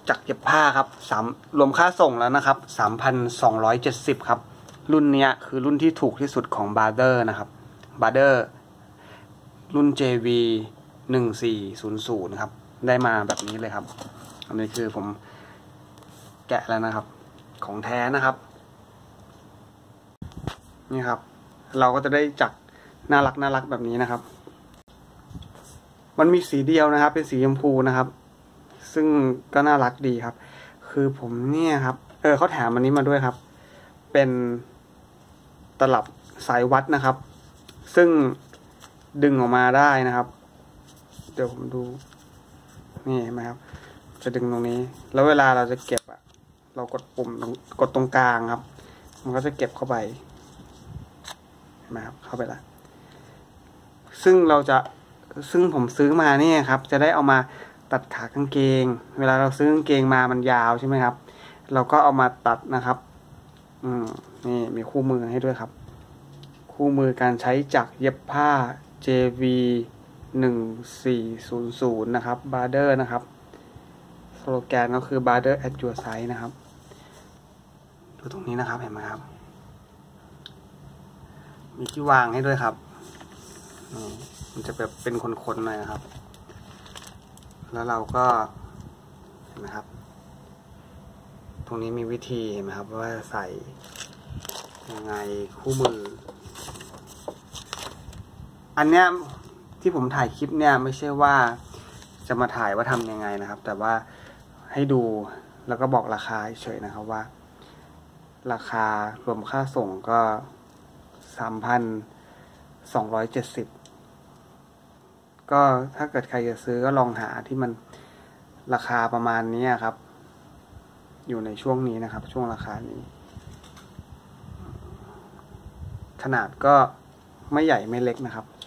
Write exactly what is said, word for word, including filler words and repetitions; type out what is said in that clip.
จักรเย็บผ้าครับสามรวมค่าส่งแล้วนะครับสามพันสองร้อยเจ็ดสิบครับรุ่นนี้คือรุ่นที่ถูกที่สุดของบาร์เดอร์นะครับบาร์เดอร์รุ่น เจ วี หนึ่งสี่ศูนย์ศูนย์ครับได้มาแบบนี้เลยครับอันนี้คือผมแกะแล้วนะครับของแท้นะครับนี่ครับเราก็จะได้จักรน่ารักน่ารักแบบนี้นะครับมันมีสีเดียวนะครับเป็นสีชมพูนะครับซึ่งก็น่ารักดีครับคือผมเนี่ยครับเออเขาแถมอันนี้มาด้วยครับเป็นตลับสายวัดนะครับซึ่งดึงออกมาได้นะครับเดี๋ยวผมดูนี่เห็นไหมครับจะดึงตรงนี้แล้วเวลาเราจะเก็บอะเรากดปุ่มกดตรงกลางครับมันก็จะเก็บเข้าไปเห็นไหมครับเข้าไปละซึ่งเราจะซึ่งผมซื้อมาเนี่ยครับจะได้เอามาตัดขากางเกงเวลาเราซื้อกางเกงมามันยาวใช่ไหมครับเราก็เอามาตัดนะครับอืมนี่มีคู่มือให้ด้วยครับคู่มือการใช้จักรเย็บผ้า เจ วี หนึ่งสี่ศูนย์ศูนย์นะครับ Barder นะครับสโลแกนก็คือ Barder at your size นะครับดูตรงนี้นะครับเห็นไหมครับมีที่วางให้ด้วยครับนี่มันจะแบบเป็นคนๆหน่อยนะครับแล้วเราก็เห็นไหมครับตรงนี้มีวิธีเห็นไหมครับว่าใส่ยังไงคู่มืออันเนี้ยที่ผมถ่ายคลิปเนี่ยไม่ใช่ว่าจะมาถ่ายว่าทำยังไงนะครับแต่ว่าให้ดูแล้วก็บอกราคาเฉยๆนะครับว่าราคารวมค่าส่งก็สามพันสองร้อยเจ็ดสิบก็ถ้าเกิดใครจะซื้อก็ลองหาที่มันราคาประมาณนี้ครับอยู่ในช่วงนี้นะครับช่วงราคานี้ขนาดก็ไม่ใหญ่ไม่เล็กนะครับ